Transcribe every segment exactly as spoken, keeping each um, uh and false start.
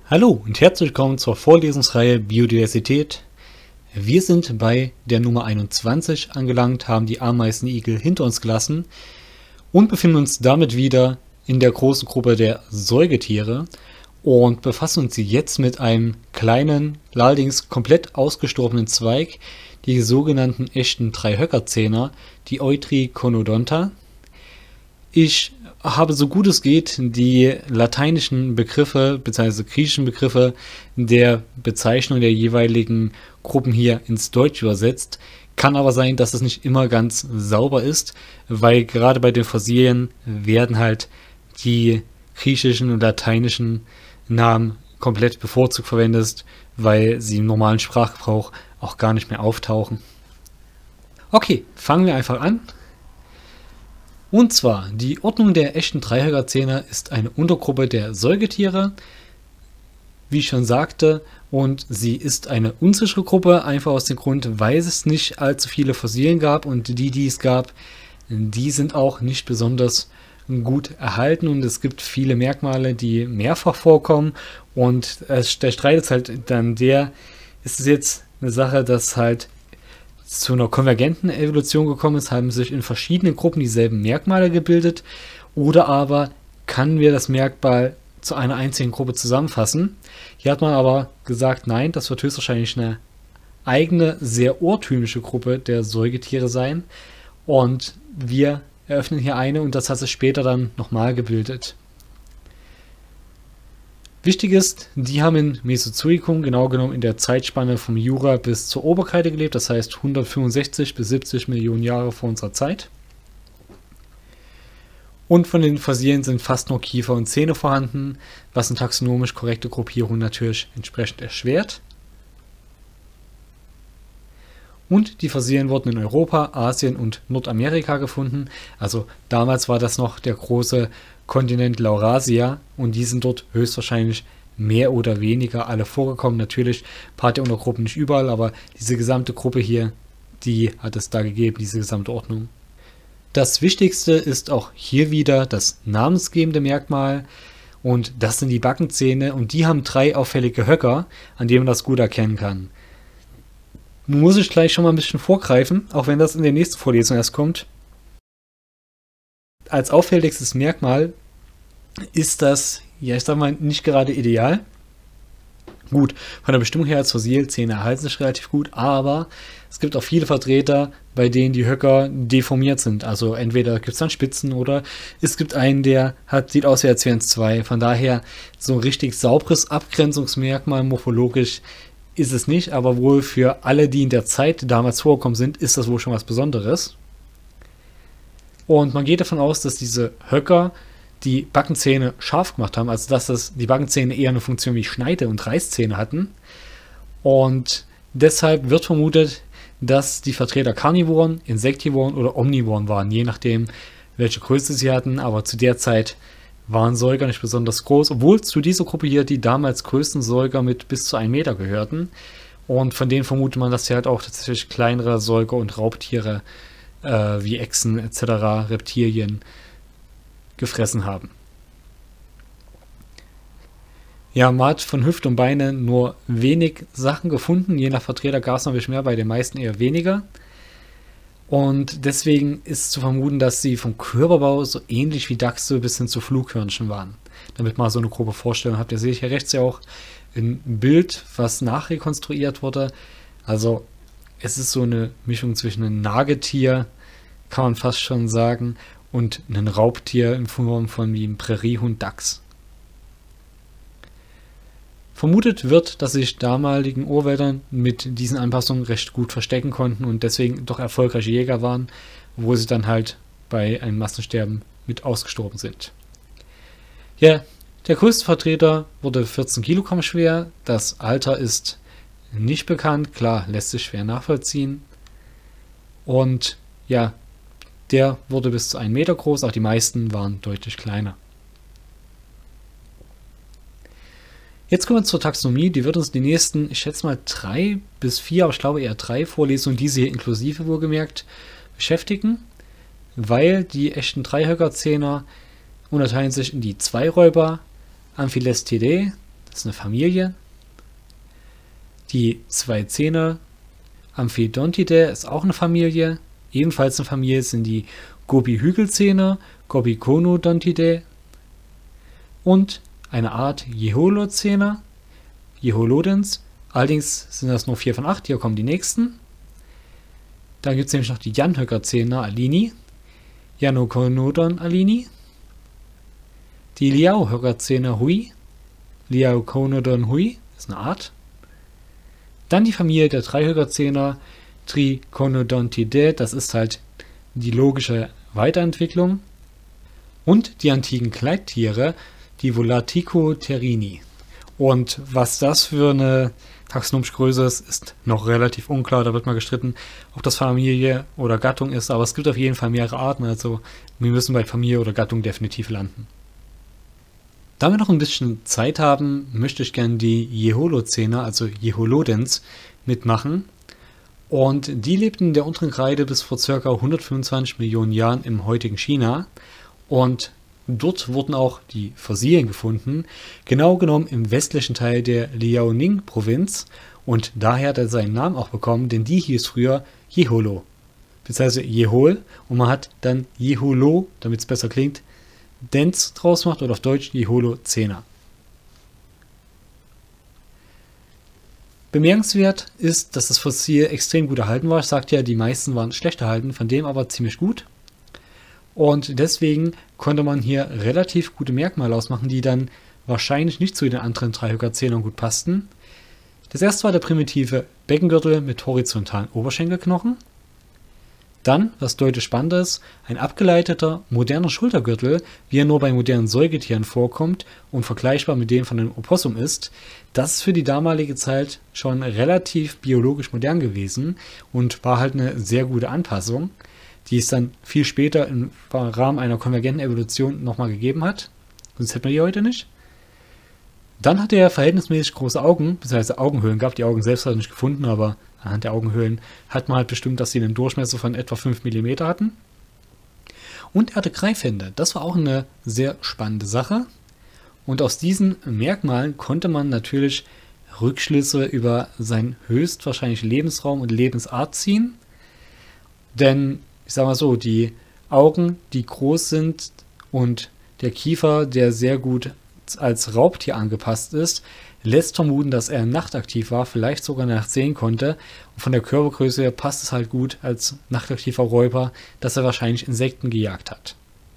Hallo und herzlich willkommen zur Vorlesungsreihe Biodiversität. Wir sind bei der Nummer einundzwanzig angelangt, haben die Ameisenigel hinter uns gelassen und befinden uns damit wieder in der großen Gruppe der Säugetiere und befassen uns jetzt mit einem kleinen, allerdings komplett ausgestorbenen Zweig, die sogenannten echten Dreihöckerzähner, die Eutriconodonta. Ich habe so gut es geht die lateinischen Begriffe bzw. griechischen Begriffe der Bezeichnung der jeweiligen Gruppen hier ins Deutsche übersetzt. Kann aber sein, dass es nicht immer ganz sauber ist, weil gerade bei den Fossilien werden halt die griechischen und lateinischen Namen komplett bevorzugt verwendet, weil sie im normalen Sprachgebrauch auch gar nicht mehr auftauchen. Okay, fangen wir einfach an. Und zwar, die Ordnung der echten Dreihöckerzähner ist eine Untergruppe der Säugetiere, wie ich schon sagte, und sie ist eine unsichere Gruppe, einfach aus dem Grund, weil es nicht allzu viele Fossilien gab und die, die es gab, die sind auch nicht besonders gut erhalten und es gibt viele Merkmale, die mehrfach vorkommen und es, der Streit ist halt dann der, ist es jetzt eine Sache, dass halt zu einer konvergenten Evolution gekommen ist, haben sich in verschiedenen Gruppen dieselben Merkmale gebildet oder aber können wir das Merkmal zu einer einzigen Gruppe zusammenfassen. Hier hat man aber gesagt, nein, das wird höchstwahrscheinlich eine eigene, sehr urtümliche Gruppe der Säugetiere sein und wir eröffnen hier eine und das hat sich später dann nochmal gebildet. Wichtig ist, die haben in Mesozoikum, genau genommen in der Zeitspanne vom Jura bis zur Oberkreide gelebt, das heißt hundertfünfundsechzig bis siebzig Millionen Jahre vor unserer Zeit. Und von den Fossilien sind fast nur Kiefer und Zähne vorhanden, was eine taxonomisch korrekte Gruppierung natürlich entsprechend erschwert. Und die Fossilien wurden in Europa, Asien und Nordamerika gefunden. Also damals war das noch der große Kontinent Laurasia und die sind dort höchstwahrscheinlich mehr oder weniger alle vorgekommen. Natürlich ein paar der Untergruppen nicht überall, aber diese gesamte Gruppe hier, die hat es da gegeben, diese gesamte Ordnung. Das Wichtigste ist auch hier wieder das namensgebende Merkmal und das sind die Backenzähne und die haben drei auffällige Höcker, an denen man das gut erkennen kann. Nun muss ich gleich schon mal ein bisschen vorgreifen, auch wenn das in der nächsten Vorlesung erst kommt. Als auffälligstes Merkmal ist das, ja ich sag mal, nicht gerade ideal. Gut, von der Bestimmung her als Fossil, Zähne erhalten sich relativ gut, aber es gibt auch viele Vertreter, bei denen die Höcker deformiert sind. Also entweder gibt es dann Spitzen oder es gibt einen, der hat, sieht aus wie als wären es zwei. Von daher so ein richtig sauberes Abgrenzungsmerkmal morphologisch ist es nicht, aber wohl für alle, die in der Zeit damals vorgekommen sind, ist das wohl schon was Besonderes. Und man geht davon aus, dass diese Höcker die Backenzähne scharf gemacht haben, also dass das, die Backenzähne eher eine Funktion wie Schneide- und Reißzähne hatten. Und deshalb wird vermutet, dass die Vertreter Karnivoren, Insektivoren oder Omnivoren waren, je nachdem, welche Größe sie hatten. Aber zu der Zeit waren Säuger nicht besonders groß, obwohl zu dieser Gruppe hier die damals größten Säuger mit bis zu einem Meter gehörten. Und von denen vermutet man, dass sie halt auch tatsächlich kleinere Säuger und Raubtiere äh, wie Echsen et cetera, Reptilien gefressen haben. Ja, man hat von Hüfte und Beine nur wenig Sachen gefunden. Je nach Vertreter gab es noch ein bisschen mehr, bei den meisten eher weniger. Und deswegen ist zu vermuten, dass sie vom Körperbau so ähnlich wie Dachse bis hin zu Flughörnchen waren. Damit man so eine grobe Vorstellung habt. Ihr seht hier rechts ja auch ein Bild, was nachrekonstruiert wurde. Also es ist so eine Mischung zwischen einem Nagetier, kann man fast schon sagen, und einem Raubtier in Form von wie einem Präriehund Dachs. Vermutet wird, dass sich damaligen Urwäldern mit diesen Anpassungen recht gut verstecken konnten und deswegen doch erfolgreiche Jäger waren, wo sie dann halt bei einem Massensterben mit ausgestorben sind. Ja, der größte Vertreter wurde vierzehn Kilogramm schwer. Das Alter ist nicht bekannt, klar, lässt sich schwer nachvollziehen. Und ja, der wurde bis zu einem Meter groß, auch die meisten waren deutlich kleiner. Jetzt kommen wir zur Taxonomie, die wird uns die nächsten, ich schätze mal drei bis vier, aber ich glaube eher drei Vorlesungen, diese hier inklusive wohlgemerkt, beschäftigen, weil die echten Dreihöckerzähner unterteilen sich in die Zweiräuber, Amphilestidae, das ist eine Familie. Die Zweizähner Amphidontidae ist auch eine Familie. Ebenfalls eine Familie sind die Gobi-Hügelzähner, Gobiconodontidae. Und eine Art Jeholozähner, Jeholodens. Allerdings sind das nur vier von acht, hier kommen die nächsten. Dann gibt es nämlich noch die Janhökerzähner Alini, Janoconodon Alini, die Liaohökerzähner Hui, Liaoconodon Hui, ist eine Art. Dann die Familie der Dreihökerzähner Triconodontidae, das ist halt die logische Weiterentwicklung. Und die antiken Kleidtiere, die Volaticotherini. Und was das für eine taxonomische Größe ist, ist noch relativ unklar. Da wird mal gestritten, ob das Familie oder Gattung ist. Aber es gibt auf jeden Fall mehrere Arten. Also wir müssen bei Familie oder Gattung definitiv landen. Da wir noch ein bisschen Zeit haben, möchte ich gerne die Jeholozäner, also Jeholodens, mitmachen. Und die lebten in der unteren Kreide bis vor ca. hundertfünfundzwanzig Millionen Jahren im heutigen China. Und dort wurden auch die Fossilien gefunden, genau genommen im westlichen Teil der Liaoning-Provinz. Und daher hat er seinen Namen auch bekommen, denn die hieß früher Jeholo, beziehungsweise Jehol. Und man hat dann Jeholo, damit es besser klingt, Dens draus gemacht oder auf Deutsch Jeholozäner. Bemerkenswert ist, dass das Fossil extrem gut erhalten war. Ich sagte ja, die meisten waren schlecht erhalten, von dem aber ziemlich gut. Und deswegen konnte man hier relativ gute Merkmale ausmachen, die dann wahrscheinlich nicht zu den anderen Dreihökerzähnern gut passten. Das erste war der primitive Beckengürtel mit horizontalen Oberschenkelknochen. Dann, was deutlich spannender ist, ein abgeleiteter moderner Schultergürtel, wie er nur bei modernen Säugetieren vorkommt und vergleichbar mit dem von einem Opossum ist. Das ist für die damalige Zeit schon relativ biologisch modern gewesen und war halt eine sehr gute Anpassung, die es dann viel später im Rahmen einer konvergenten Evolution nochmal gegeben hat. Sonst hätten wir die heute nicht. Dann hat er verhältnismäßig große Augen, beziehungsweise Augenhöhlen gehabt. Die Augen selbst hat er nicht gefunden, aber anhand der Augenhöhlen hat man halt bestimmt, dass sie einen Durchmesser von etwa fünf Millimeter hatten. Und er hatte Greifhände. Das war auch eine sehr spannende Sache. Und aus diesen Merkmalen konnte man natürlich Rückschlüsse über seinen höchstwahrscheinlich Lebensraum und Lebensart ziehen. Denn, ich sage mal so, die Augen, die groß sind und der Kiefer, der sehr gut als Raubtier angepasst ist, lässt vermuten, dass er nachtaktiv war, vielleicht sogar nachts sehen konnte. Und von der Körpergröße her passt es halt gut als nachtaktiver Räuber, dass er wahrscheinlich Insekten gejagt hat.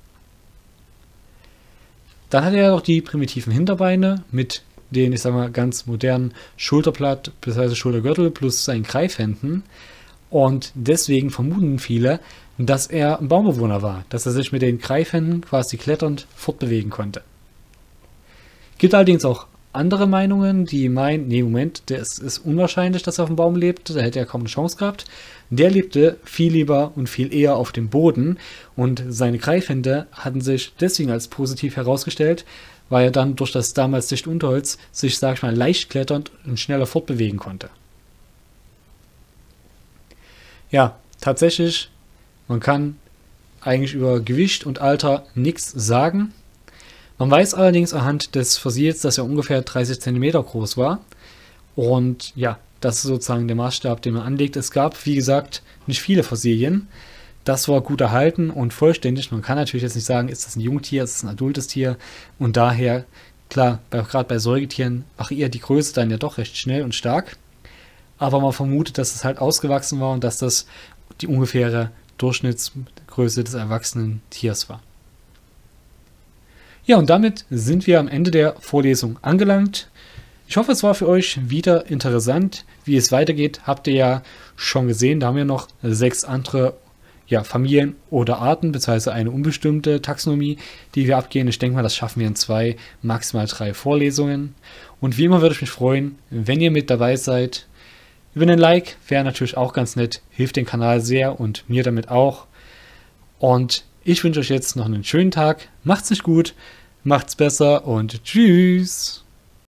Dann hat er auch die primitiven Hinterbeine mit den, ich sag mal, ganz modernen Schulterblatt bzw. Schultergürtel plus seinen Greifhänden. Und deswegen vermuten viele, dass er ein Baumbewohner war, dass er sich mit den Greifhänden quasi kletternd fortbewegen konnte. Gibt allerdings auch andere Meinungen, die meinen, nee, Moment, es ist unwahrscheinlich, dass er auf dem Baum lebt, da hätte er kaum eine Chance gehabt. Der lebte viel lieber und viel eher auf dem Boden und seine Greifhände hatten sich deswegen als positiv herausgestellt, weil er dann durch das damals dichte Unterholz sich, sag ich mal, leicht kletternd und schneller fortbewegen konnte. Ja, tatsächlich, man kann eigentlich über Gewicht und Alter nichts sagen. Man weiß allerdings anhand des Fossils, dass er ungefähr dreißig Zentimeter groß war. Und ja, das ist sozusagen der Maßstab, den man anlegt. Es gab, wie gesagt, nicht viele Fossilien. Das war gut erhalten und vollständig. Man kann natürlich jetzt nicht sagen, ist das ein Jungtier, ist das ein adultes Tier. Und daher, klar, gerade bei Säugetieren variiert die Größe dann ja doch recht schnell und stark. Aber man vermutet, dass es halt ausgewachsen war und dass das die ungefähre Durchschnittsgröße des erwachsenen Tiers war. Ja, und damit sind wir am Ende der Vorlesung angelangt. Ich hoffe, es war für euch wieder interessant. Wie es weitergeht, habt ihr ja schon gesehen. Da haben wir noch sechs andere ja, Familien oder Arten, beziehungsweise eine unbestimmte Taxonomie, die wir abgehen. Ich denke mal, das schaffen wir in zwei, maximal drei Vorlesungen. Und wie immer würde ich mich freuen, wenn ihr mit dabei seid. Über einen Like wäre natürlich auch ganz nett, hilft dem Kanal sehr und mir damit auch. Und ich wünsche euch jetzt noch einen schönen Tag. Macht's nicht gut, macht's besser und tschüss.